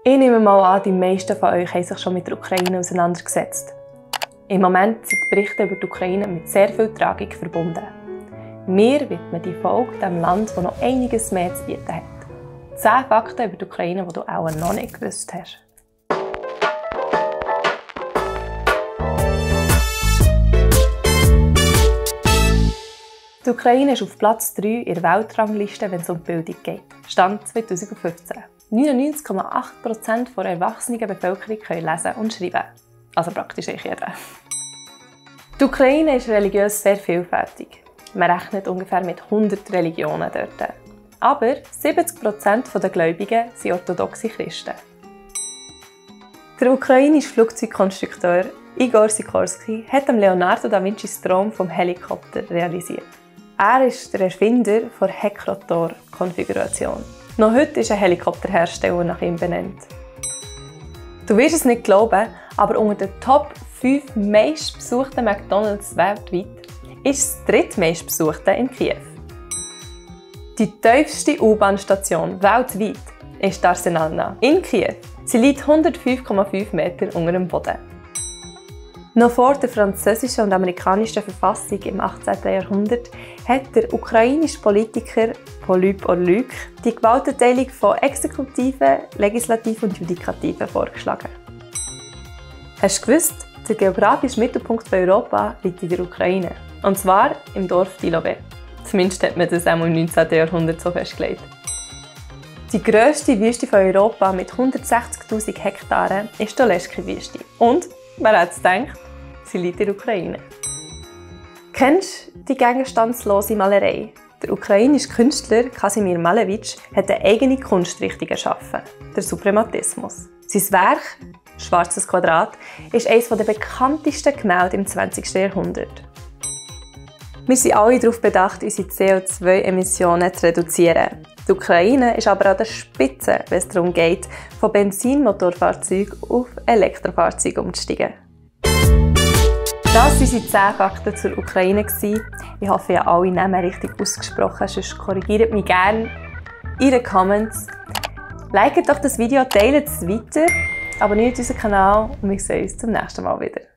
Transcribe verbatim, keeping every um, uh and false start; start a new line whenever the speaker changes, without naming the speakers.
Ich nehme mal an, die meisten von euch haben sich schon mit der Ukraine auseinandergesetzt. Im Moment sind die Berichte über die Ukraine mit sehr viel Tragik verbunden. Wir widmen die Folge dem Land, das noch einiges mehr zu bieten hat. zehn Fakten über die Ukraine, die du auch noch nicht gewusst hast. Die Ukraine ist auf Platz drei in der Weltrangliste, wenn es um die Bildung geht. Stand zweitausendfünfzehn. neunundneunzig Komma acht Prozent der erwachsenen Bevölkerung können lesen und schreiben. Also praktisch jeder. Die Ukraine ist religiös sehr vielfältig. Man rechnet ungefähr mit hundert Religionen dort. Aber siebzig Prozent der Gläubigen sind orthodoxe Christen. Der ukrainische Flugzeugkonstrukteur Igor Sikorsky hat Leonardo da Vincis Traum vom Helikopter realisiert. Er ist der Erfinder der Heckrotor-Konfiguration. Noch heute ist ein Helikopterhersteller nach ihm benannt. Du wirst es nicht glauben, aber unter den Top fünf meistbesuchten McDonalds weltweit ist das drittmeistbesuchte in Kiew. Die tiefste U-Bahn-Station weltweit ist die Arsenalna in Kiew. Sie liegt hundertfünf Komma fünf Meter unter dem Boden. Noch vor der französischen und amerikanischen Verfassung im achtzehnten Jahrhundert hat der ukrainische Politiker Polyp Orlyk die Gewaltenteilung von Exekutiven, Legislativen und Judikativen vorgeschlagen. Hast du gewusst, der geografische Mittelpunkt von Europa liegt in der Ukraine? Und zwar im Dorf Dilovè. Zumindest hat man das auch im neunzehnten Jahrhundert so festgelegt. Die grösste Wüste von Europa mit hundertsechzigtausend Hektaren ist die Oleschky-Wüste. Und, wer hätte es gedacht, sie liegt in der Ukraine. Kennst du die gegenstandslose Malerei? Der ukrainische Künstler Kasimir Malevich hat eine eigene Kunstrichtung erschaffen, der Suprematismus. Sein Werk, Schwarzes Quadrat, ist eines der bekanntesten Gemälde im zwanzigsten Jahrhundert. Wir sind alle darauf bedacht, unsere C O zwei Emissionen zu reduzieren. Die Ukraine ist aber an der Spitze, wenn es darum geht, von Benzinmotorfahrzeugen auf Elektrofahrzeuge umzusteigen. Das waren unsere zehn Fakten zur Ukraine. Ich hoffe, ihr habt alle Namen richtig ausgesprochen, sonst korrigiert mich gerne in den Comments. Liket doch das Video, teilt es weiter, abonniert unseren Kanal und wir sehen uns zum nächsten Mal wieder.